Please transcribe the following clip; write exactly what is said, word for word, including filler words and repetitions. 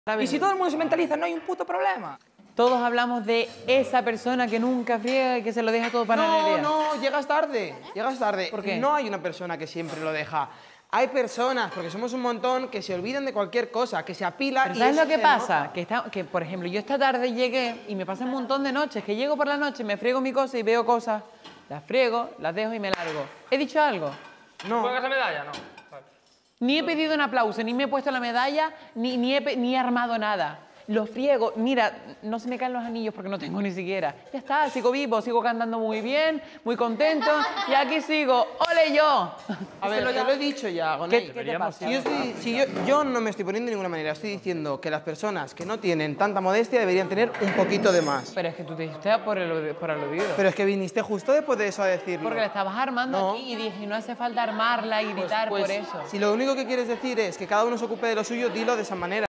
Y si todo el mundo se mentaliza, no hay un puto problema. Todos hablamos de esa persona que nunca friega y que se lo deja todo para la No, no, llegas tarde, llegas tarde. ¿Por qué? No hay una persona que siempre lo deja. Hay personas, porque somos un montón, que se olvidan de cualquier cosa, que se apila Pero y ¿sabes eso lo que se pasa? nota. Que, está, que, por ejemplo, yo esta tarde llegué y me pasa un montón de noches, que llego por la noche, me friego mi cosa y veo cosas, las friego, las dejo y me largo. ¿He dicho algo? No. ¿Juegas la medalla? No. Vale. Ni he pedido un aplauso, ni me he puesto la medalla, ni, ni, he, ni he armado nada. Lo friego, mira, no se me caen los anillos porque no tengo ni siquiera. Ya está, sigo vivo, sigo cantando muy bien, muy contento, y aquí sigo. ¡Ole yo! A ver, te lo he dicho ya, Gonei. ¿Qué, qué te pasa? Si yo, estoy, si yo, yo no me estoy poniendo de ninguna manera, estoy diciendo que las personas que no tienen tanta modestia deberían tener un poquito de más. Pero es que tú te dijiste por, el, por aludido. Pero es que viniste justo después de eso a decirlo. Porque la estabas armando No. aquí y dije, no hace falta armarla y gritar Pues, por eso. si lo único que quieres decir es que cada uno se ocupe de lo suyo, dilo de esa manera.